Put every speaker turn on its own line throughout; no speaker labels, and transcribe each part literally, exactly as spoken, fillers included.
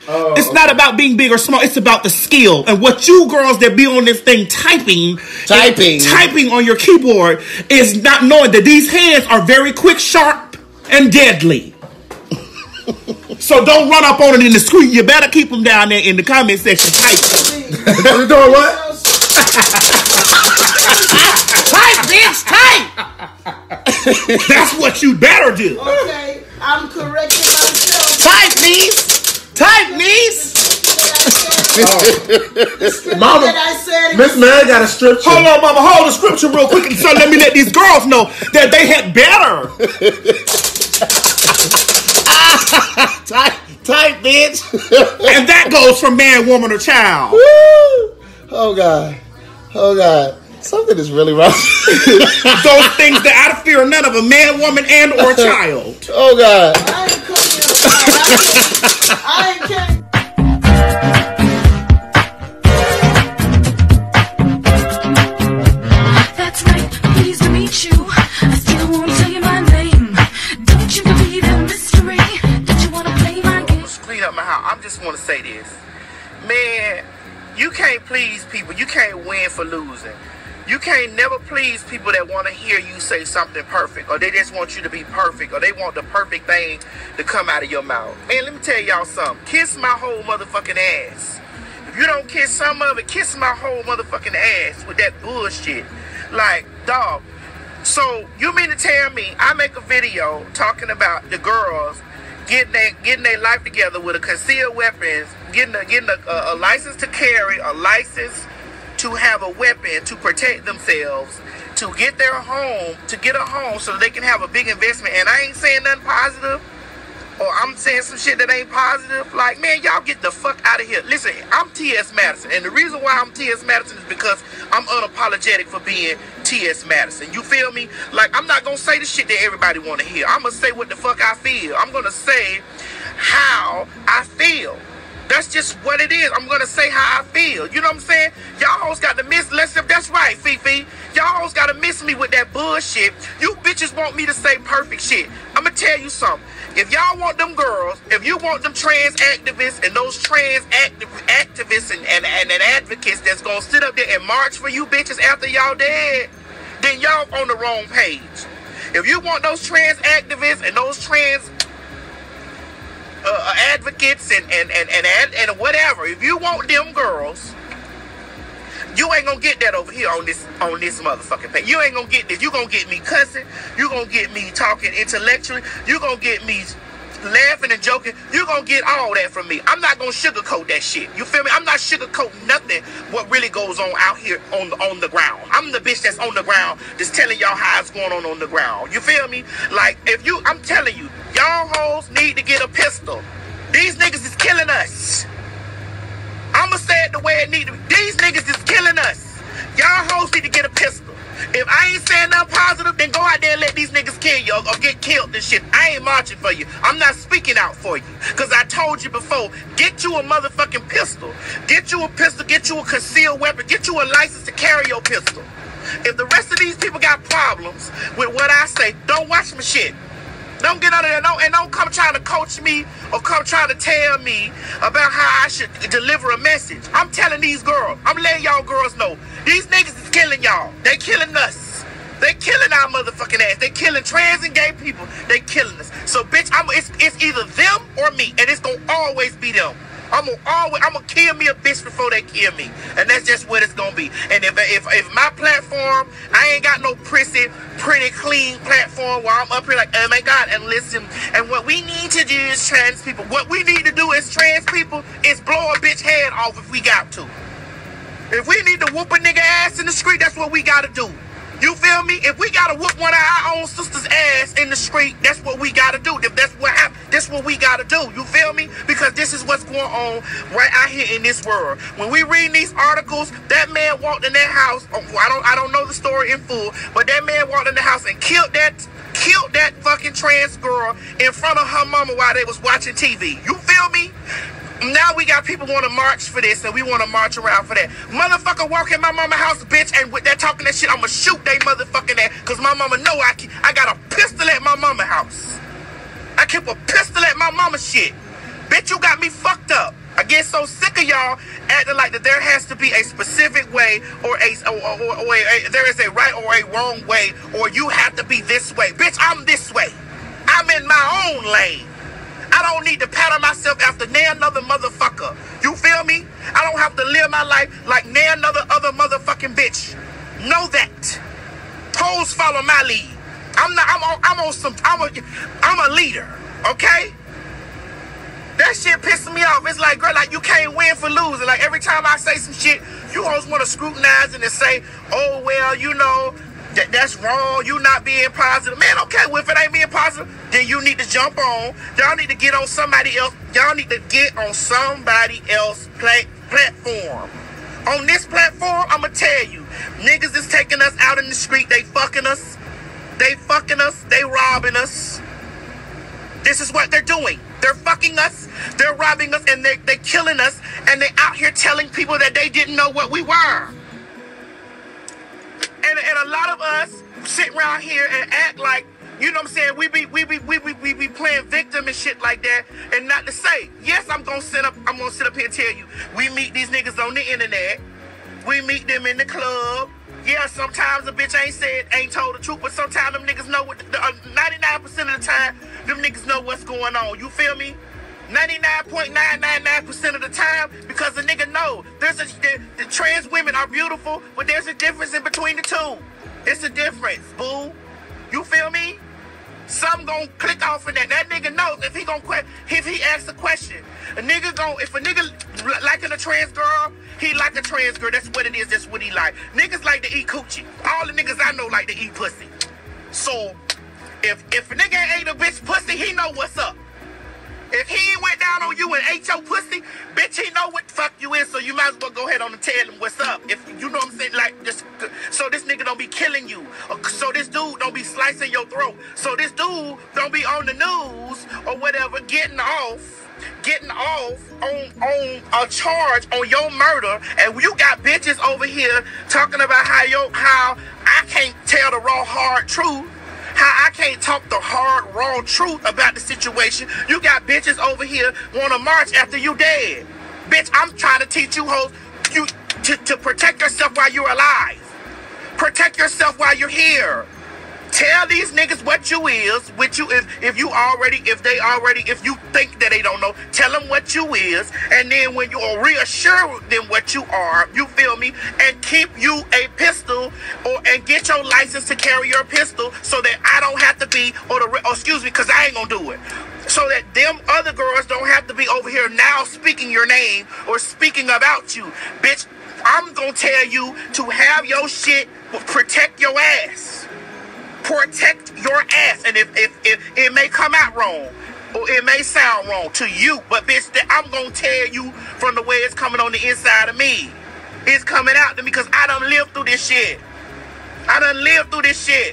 Oh,
it's
okay.
not about being big or small. It's about the skill. And what you girls that be on this thing typing,
Typing.
typing on your keyboard is not knowing that these hands are very quick, sharp, and deadly. So don't run up on it in the screen. You better keep them down there in the comment section typing.
You doing what?
Type, bitch, type. That's what you better do.
Okay, I'm correcting myself.
Type, niece. Type, niece.
Oh.
Mama,
that I said
Miss Mary got a scripture.
Hold on, mama. Hold the scripture real quick. And so let me let these girls know that they had better.
Type, type, bitch.
And that goes from man, woman, or child.
Woo. Oh, God. Oh, God. Something is really wrong.
Those things that I fear none of a man, woman, and or child.
Oh, God.
I ain't coming. I ain't coming.
That's right, pleased to meet you. I still won't tell you my name. Don't you believe in mystery? Don't you want to play my game?
Let's clean up my house. I just want to say this. Man, you can't please people. You can't win for losing. You can't never please people that want to hear you say something perfect, or they just want you to be perfect, or they want the perfect thing to come out of your mouth. Man, let me tell y'all something. Kiss my whole motherfucking ass. If you don't kiss some of it, kiss my whole motherfucking ass with that bullshit. Like, dog. So, you mean to tell me I make a video talking about the girls getting their getting their life together with a concealed weapons, getting a, getting a, a, a license to carry, a license to have a weapon to protect themselves, to get their home, to get a home so they can have a big investment. And I ain't saying nothing positive, or I'm saying some shit that ain't positive. Like, man, y'all get the fuck out of here. Listen, I'm T S Madison, and the reason why I'm T S Madison is because I'm unapologetic for being T S Madison. You feel me? Like, I'm not gonna say the shit that everybody wanna hear. I'm gonna say what the fuck I feel. I'm gonna say how I feel. That's just what it is. I'm gonna say how I feel. You know what I'm saying? Y'all hoes got to miss. Let's say that's right, Fifi. Y'all hoes got to miss me with that bullshit. You bitches want me to say perfect shit. I'm gonna tell you something. If y'all want them girls, if you want them trans activists and those trans activ activists and, and, and, and advocates that's gonna sit up there and march for you bitches after y'all dead, then y'all on the wrong page. If you want those trans activists and those trans Uh, advocates and and, and and and whatever, if you want them girls, you ain't gonna get that over here on this on this motherfucking page. You ain't gonna get this. You gonna get me cussing. You gonna get me talking intellectually. You gonna get me laughing and joking. You gonna get all that from me. I'm not gonna sugarcoat that shit. You feel me? I'm not sugarcoating nothing what really goes on out here on the on the ground. I'm the bitch that's on the ground just telling y'all how it's going on on the ground. You feel me? Like, if you, I'm telling you, y'all hoes need to get a pistol. These niggas is killing us. I'ma say it the way it need to be. These niggas is killing us. Y'all hoes need to get a pistol. If I ain't saying nothing positive, then go out there and let these niggas kill you or, or get killed and shit. I ain't marching for you. I'm not speaking out for you. Because I told you before, get you a motherfucking pistol. Get you a pistol, get you a concealed weapon, get you a license to carry your pistol. If the rest of these people got problems with what I say, don't watch my shit. Don't get under there, don't, and don't come trying to coach me or come trying to tell me about how I should deliver a message. I'm telling these girls, I'm letting y'all girls know, these niggas is killing y'all. They killing us. They killing our motherfucking ass. They killing trans and gay people. They killing us. So, bitch, I'm, it's, it's either them or me, and it's gonna always be them. I'm gonna always, I'm gonna kill me a bitch before they kill me, and that's just what it's gonna be. And if if if my platform, I ain't got no pretty, pretty clean platform where I'm up here like, oh my God, and listen. And what we need to do is trans people. What we need to do as trans people is blow a bitch head off if we got to. If we need to whoop a nigga ass in the street, that's what we gotta do. You feel me? If we gotta whoop one of our own sister's ass in the street, that's what we gotta do. If that's what happened, that's what we gotta do. You feel me? Because this is what's going on right out here in this world. When we read these articles, that man walked in that house. Oh, I don't, I don't know the story in full, but that man walked in the house and killed that, killed that fucking trans girl in front of her mama while they was watching T V. You feel me? Now we got people want to march for this, and we want to march around for that. Motherfucker walk in my mama house, bitch, and with that talking that shit, I'ma shoot they motherfucking ass, because my mama know I, keep, I got a pistol at my mama house. I keep a pistol at my mama shit. Bitch, you got me fucked up. sick of y'all acting like that there has to be a specific way or a, or, or, or a, there is a right or a wrong way, or you have to be this way. Bitch, I'm this way. I'm in my own lane. I don't need to pattern myself after nay another motherfucker. You feel me? I don't have to live my life like nay another other motherfucking bitch. Know that. Hoes follow my lead. I'm not. I'm on. I'm on some. I'm a. I'm a leader. Okay. That shit pissing me off. It's like, girl, like you can't win for losing. Like every time I say some shit, you hoes want to scrutinize and say, oh well, you know. That, that's wrong. You not being positive. Man, okay, well, if it ain't being positive, then you need to jump on. Y'all need to get on somebody else. Y'all need to get on somebody else play, platform. On this platform, I'ma tell you, niggas is taking us out in the street. They fucking us. They fucking us. They robbing us. This is what they're doing. They're fucking us. They're robbing us, and they they killing us. And they out here telling people that they didn't know what we were. And, and a lot of us sit around here and act like, you know what I'm saying, we be we be we be we be playing victim and shit like that, and not to say, yes, I'm gonna sit up, I'm gonna sit up here and tell you, we meet these niggas on the internet, we meet them in the club. Yeah, sometimes a bitch ain't said, ain't told the truth, but sometimes them niggas know what, the, uh, ninety-nine percent of the time, them niggas know what's going on. You feel me? ninety-nine point nine nine nine percent of the time, because the nigga know there's a the, the trans women are beautiful, but there's a difference in between the two. It's a difference, boo. You feel me? Some gon' click off of that. That nigga knows if he gon' que- if he asks a question. A nigga gon' if a nigga liking a trans girl, he like a trans girl. That's what it is. That's what he like. Niggas like to eat coochie. All the niggas I know like to eat pussy. So if if a nigga ain't a bitch pussy, he know what's up. If he ain't went down on you and ate your pussy, bitch, he know what the fuck you is, so you might as well go ahead on and tell him what's up. If you know what I'm saying, like, this, so this nigga don't be killing you, or so this dude don't be slicing your throat, so this dude don't be on the news or whatever, getting off, getting off on on a charge on your murder, and you got bitches over here talking about how yo how I can't tell the raw hard truth. How I can't talk the hard, raw truth about the situation. You got bitches over here want to march after you dead. Bitch, I'm trying to teach you hoes you, to, to protect yourself while you're alive. Protect yourself while you're here. Tell these niggas what you is, what you if if you already, if they already, if you think that they don't know, tell them what you is, and then when you are reassure them what you are, you feel me, and keep you a pistol, or and get your license to carry your pistol, so that I don't have to be, or the, or excuse me, cause I ain't gonna do it. So that them other girls don't have to be over here now speaking your name or speaking about you. Bitch, I'm gonna tell you to have your shit, protect your ass. Protect your ass. And if, if, if it may come out wrong, or it may sound wrong to you, but bitch, I'm gonna tell you from the way it's coming on the inside of me. It's coming out to me because I done lived through this shit. I done lived through this shit.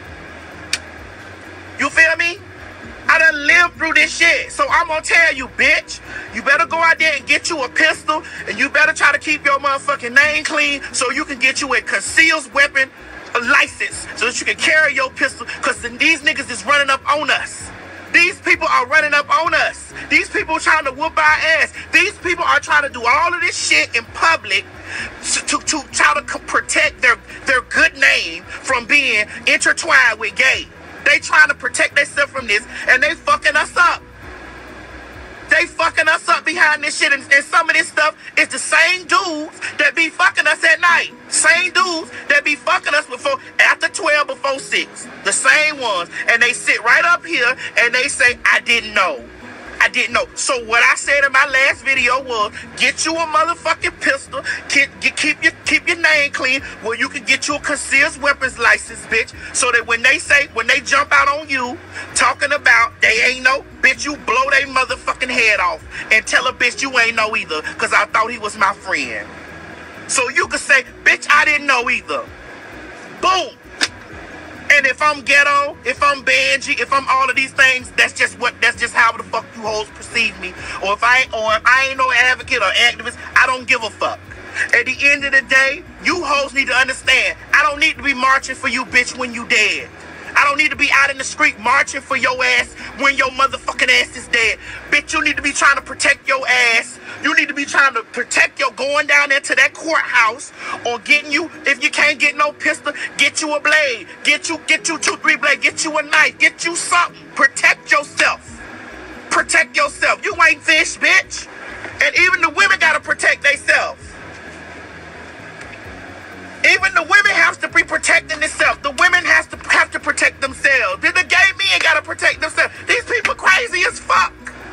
You feel me? I done lived through this shit. So I'm gonna tell you, bitch, you better go out there and get you a pistol, and you better try to keep your motherfucking name clean so you can get you a concealed weapon a license so that you can carry your pistol, because these niggas is running up on us. These people are running up on us. These people trying to whoop our ass. These people are trying to do all of this shit in public to, to, to try to protect their, their good name from being intertwined with gay. They trying to protect themselves from this, and they fucking us up. They fucking us up behind this shit, and, and some of this stuff is the same dudes that be fucking us at night. Same dudes that be fucking us before, after twelve, before six. The same ones. And they sit right up here and they say, I didn't know. I didn't know. So what I said in my last video was, get you a motherfucking pistol, keep, keep your keep your name clean, where you can get you a concealed weapons license, bitch, so that when they say, when they jump out on you, talking about they ain't know, bitch, you blow their motherfucking head off and tell a bitch you ain't know either, because I thought he was my friend. So you can say, bitch, I didn't know either. Boom. And if I'm ghetto, if I'm Benji, if I'm all of these things, that's just what, that's just how the fuck you hoes perceive me. Or if I ain't, or if I ain't no advocate or activist, I don't give a fuck. At the end of the day, you hoes need to understand, I don't need to be marching for you, bitch, when you dead. I don't need to be out in the street marching for your ass when your motherfucking ass is dead. Bitch, you need to be trying to protect your ass. You need to be be trying to protect your going down there to that courthouse or getting you, if you can't get no pistol, get you a blade. Get you, get you two, three blades. Get you a knife. Get you something. Protect yourself. Protect yourself. You ain't fish, bitch. And even the women gotta protect themselves. Even the women have to be protecting themselves. The women has to have to protect themselves. The gay men gotta protect themselves. These people crazy as fuck.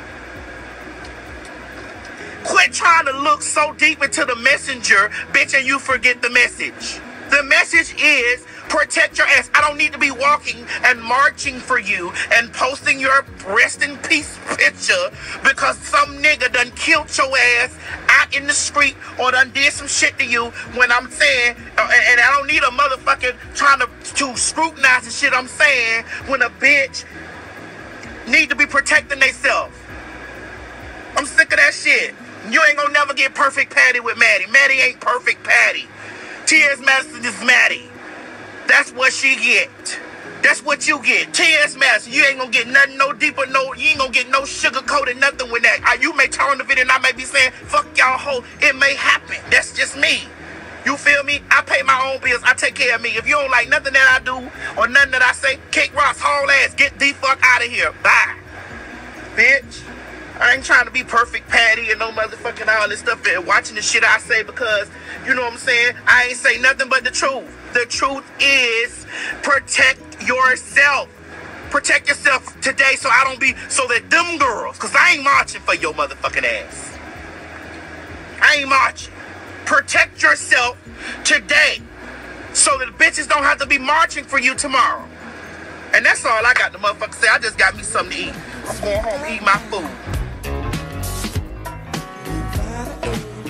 Quit trying to look so deep into the messenger, bitch, and you forget the message. The message is protect your ass. I don't need to be walking and marching for you and posting your rest in peace picture because some nigga done killed your ass out in the street or done did some shit to you when I'm saying, uh, and I don't need a motherfucker trying to, to scrutinize the shit I'm saying when a bitch need to be protecting themselves. I'm sick of that shit. You ain't gonna never get perfect Patty with Maddie. Maddie ain't perfect Patty. T S Madison is Maddie. That's what she get. That's what you get. T S Madison, you ain't gonna get nothing no deeper, no, you ain't gonna get no sugar coated nothing with that. Uh, you may turn the video and I may be saying, fuck y'all hoe. It may happen. That's just me. You feel me? I pay my own bills. I take care of me. If you don't like nothing that I do or nothing that I say, kick rocks, haul ass, get the fuck out of here. Bye. Bitch. I ain't trying to be perfect Patty and no motherfucking all this stuff and watching the shit I say because, you know what I'm saying, I ain't say nothing but the truth. The truth is protect yourself. Protect yourself today so I don't be, so that them girls, because I ain't marching for your motherfucking ass. I ain't marching. Protect yourself today so that the bitches don't have to be marching for you tomorrow. And that's all I got to motherfucker say. I just got me something to eat. I'm going home and eat my food.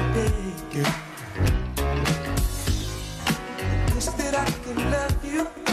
Wish that I could love you.